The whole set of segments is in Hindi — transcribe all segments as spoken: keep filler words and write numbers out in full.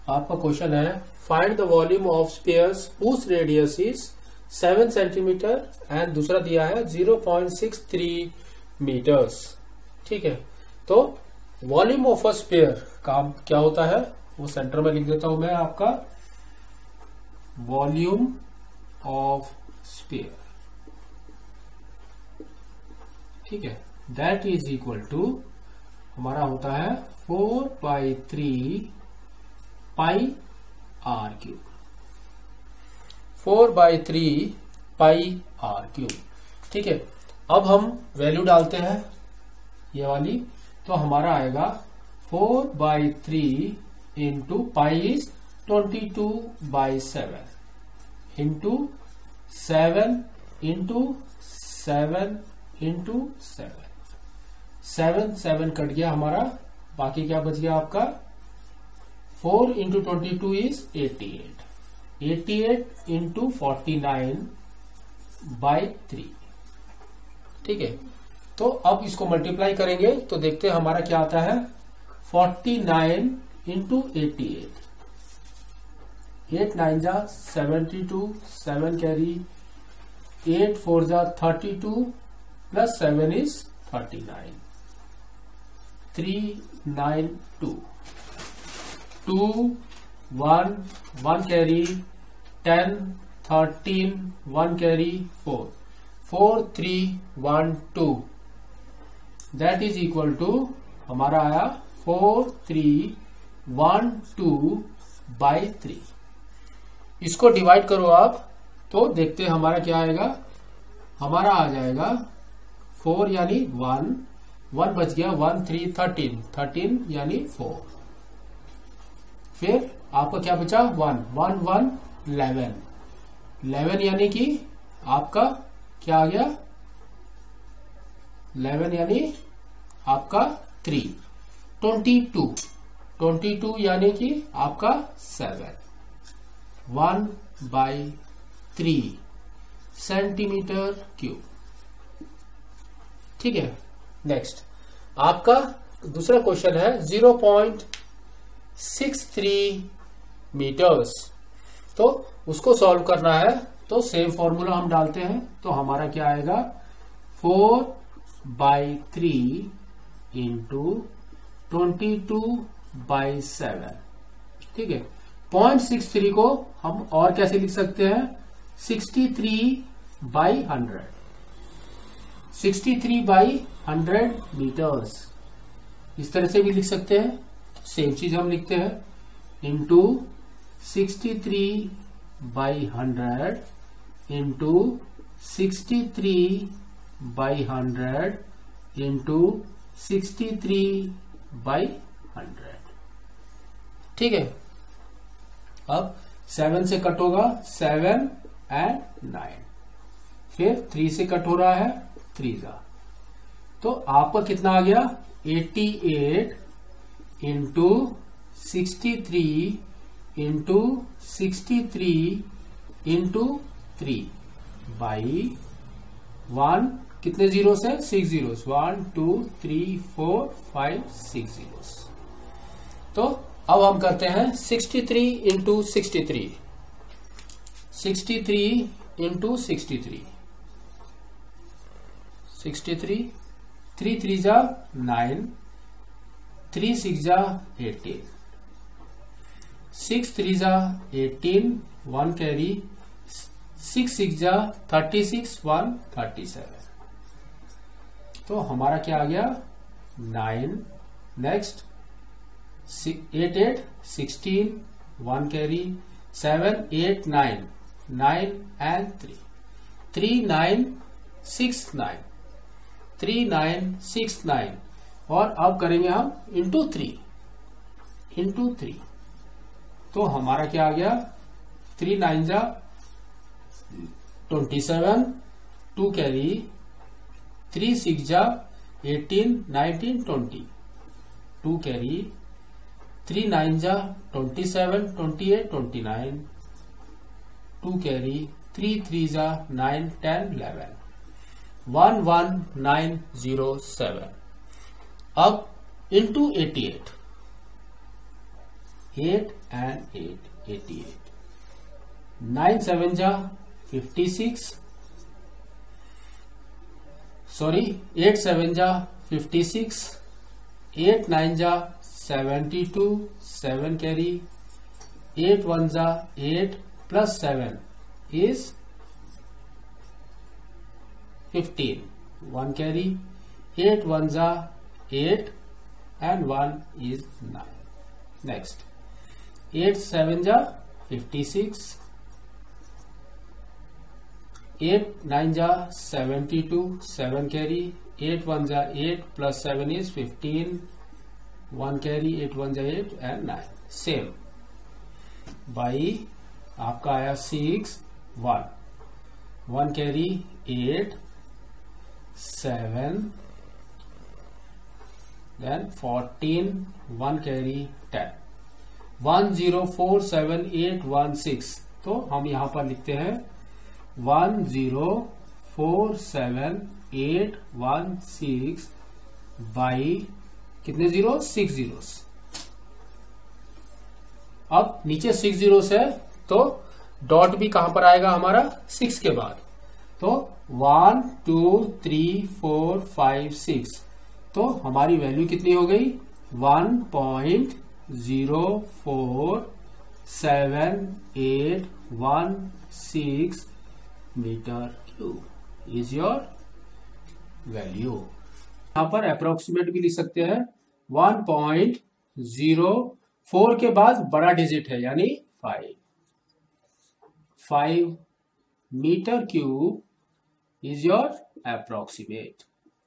आपका क्वेश्चन है find the volume of spheres whose radius is seven centimetre and दूसरा दिया है zero point six three metres. ठीक है, तो वॉल्यूम ऑफ अ स्पेयर काम क्या होता है वो सेंटर में लिख देता हूं मैं, आपका वॉल्यूम ऑफ स्पेयर, ठीक है, दैट इज इक्वल टू हमारा होता है four by three pi r cube, four by three pi r cube. ठीक है, अब हम वैल्यू डालते हैं ये वाली, तो हमारा आएगा four by three into pi is twenty two by seven into seven into seven into seven, seven seven cut गया हमारा, बाकी क्या बच गया आपका four into twenty two is eighty eight, eighty eight into forty nine by three. ठीक है, तो अब इसको मल्टीप्लाई करेंगे तो देखते हैं हमारा क्या आता है, forty nine into eighty eight, eight nine जा seventy two, seven carry, eight four जा thirty two, plus seven is thirty nine, three nine two, two one, one carry, ten, thirteen, one carry, four, four three one two, that is equal to हमारा आया four three one two by three. इसको डिवाइड करो आप तो देखते हैं हमारा क्या आएगा, हमारा आ जाएगा फोर यानी वन, वन बच गया, वन थ्री थर्टीन, थर्टीन यानी फोर, फिर आपका क्या बचा one, one one eleven, eleven यानी कि आपका क्या आ गया, इलेवन यानी आपका three, twenty two, twenty two यानी कि आपका seven, one by three centimetre cube. ठीक है, नेक्स्ट आपका दूसरा क्वेश्चन है zero point six three metres, तो उसको सॉल्व करना है तो सेम फॉर्मूला हम डालते हैं, तो हमारा क्या आएगा four by three into twenty two by seven. ठीक है, पॉइंट सिक्स थ्री को हम और कैसे लिख सकते हैं, sixty three by hundred, sixty three by hundred metres, इस तरह से भी लिख सकते हैं, सेम चीज हम लिखते हैं, into sixty three by hundred into sixty three by hundred into sixty three by hundred. ठीक है, अब सेवन से कट होगा, सेवन एंड नाइन, फिर थ्री से कट हो रहा है, थ्री जा, तो आपका कितना आ गया eighty eight into sixty three into sixty three into three by one, कितने जीरो से six zero, one two three four five six zero. तो अब हम करते हैं sixty three into sixty three, sixty three into sixty three, sixty three, three three जा नाइन, थ्री सिक्स जा एटीन, सिक्स थ्री जा eighteen, one carry, six six जा thirty six, one thirty seven, तो हमारा क्या आ गया nine, next eight eight sixteen, one carry, seven eight nine, nine and three, three nine six nine, three nine six nine, और अब करेंगे हम इंटू थ्री, इंटू थ्री, तो हमारा क्या आ गया थ्री नाइन जा twenty seven, two carry, three six जा eighteen, nineteen, twenty, two carry, three nine जा twenty seven, twenty eight, twenty nine, two carry, three three जा nine, ten, eleven, one one nine zero seven. अब into eighty eight, eight and eight eighty eight. Nine seven जा fifty six, sorry eight seven जा फिफ्टी सिक्स, एट नाइन जा seventy two, seven carry, eight one जा eight plus seven is fifteen, one carry, eight ones are eight and one is nine. Next, eight sevens are fifty-six, eight nines are seventy-two, seven carry, eight ones are eight plus seven is fifteen, one carry, eight ones are eight and nine. Same by आपका आया six, one, one carry, eight, seven, then fourteen, one carry, ten, one zero four seven eight one six. तो हम यहां पर लिखते हैं one zero four seven eight one six by कितने जीरो? Six zeros. अब नीचे सिक्स जीरोस है तो डॉट भी कहां पर आएगा हमारा? सिक्स के बाद. तो one two three four five six. तो हमारी वैल्यू कितनी हो गई? One point zero four seven eight one six metre cube is your value. यहां पर अप्रोक्सीमेट भी लिख सकते हैं. वन पॉइंट जीरो फोर के बाद बड़ा डिजिट है यानी five. Five metre cube is your approximate.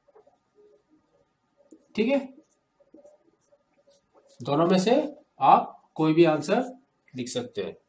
ठीक है, दोनों में से आप कोई भी आंसर लिख सकते हैं.